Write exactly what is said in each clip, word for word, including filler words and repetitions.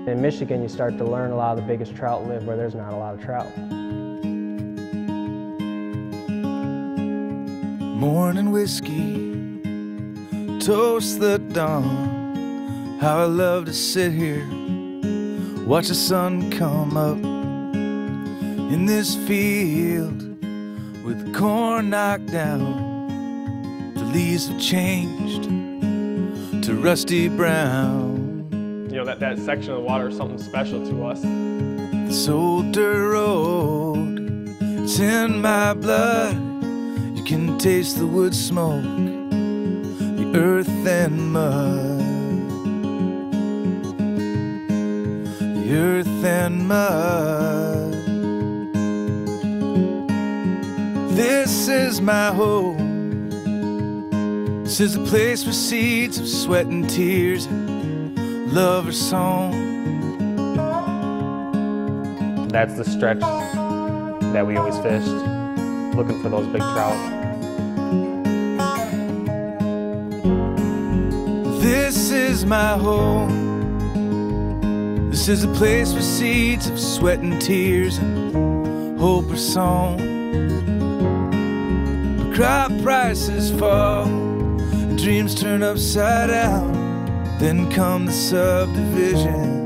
In Michigan, you start to learn a lot of the biggest trout live where there's not a lot of trout. Morning whiskey, toast the dawn. How I love to sit here, watch the sun come up in this field with the corn knocked down. The leaves have changed to rusty brown. You know, that, that section of the water is something special to us. This old dirt road, it's in my blood. You can taste the wood smoke, the earth and mud. The earth and mud. This is my home. This is the place where seeds of sweat and tears and love are sown. That's the stretch that we always fished, looking for those big trout. This is my home. This is a place where seeds of sweat and tears and hope are sown. But crop prices fall and dreams turn upside down. Then come the subdivisions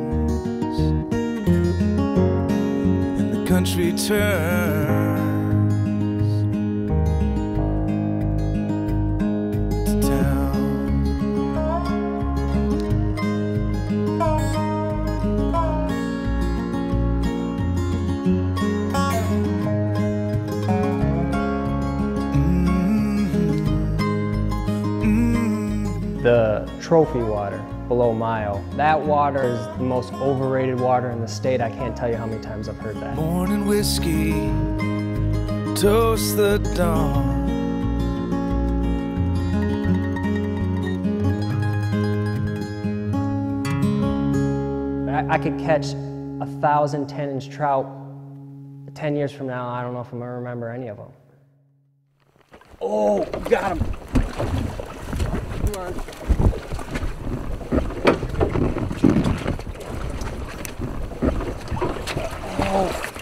and the country turns to town. The trophy water below Mile, that water is the most overrated water in the state. I can't tell you how many times I've heard that. Morning whiskey, toast the dawn. I, I could catch a thousand ten inch trout ten years from now. I don't know if I'm gonna remember any of them. Oh, got him. Come on. Oh.